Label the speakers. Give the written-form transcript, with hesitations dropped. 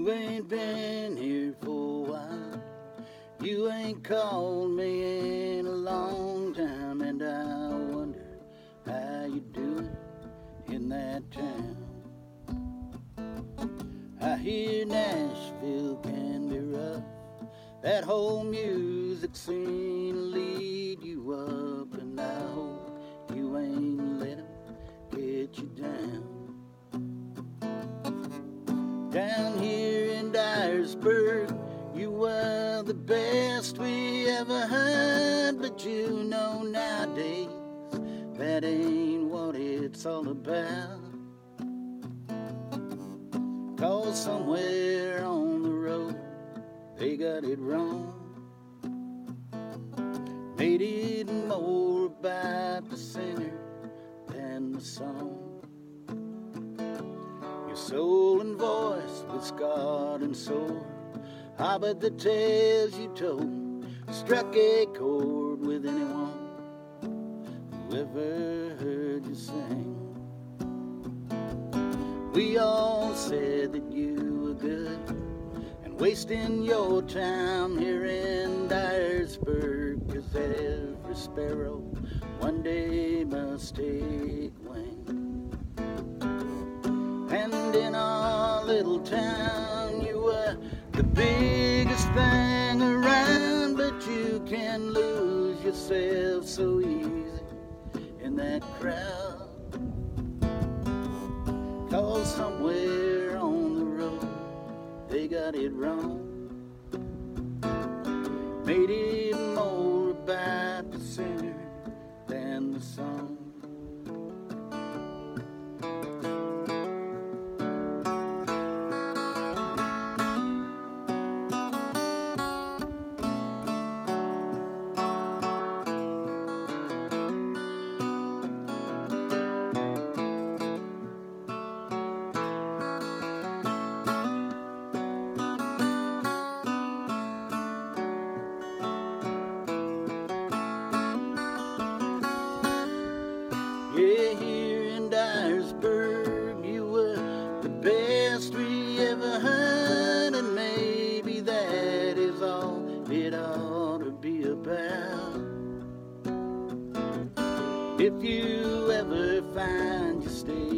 Speaker 1: You ain't been here for a while. You ain't called me in a long time, and I wonder how you doing in that town. I hear Nashville can be rough. That whole music scene will lead you up, and I hope you ain't let 'em get you down. Down here in Dyersburg, you were the best we ever had, but you know nowadays that ain't what it's all about. 'Cause somewhere on the road they got it wrong, made it more about the singer than the song. Your soul and voice was scarred and sore, I bet the tales you told struck a chord with anyone who ever heard you sing. We all said that you were good and wasting your time here in Dyersburg, 'cause every sparrow one day must take wing. And in our little town you were the biggest thing around, but you can lose yourself so easy in that crowd. 'Cause somewhere on the road they got it wrong, made it more about the singer than the song. Yeah, here in Dyersburg, you were the best we ever had, and maybe that is all it ought to be about. If you ever find you stay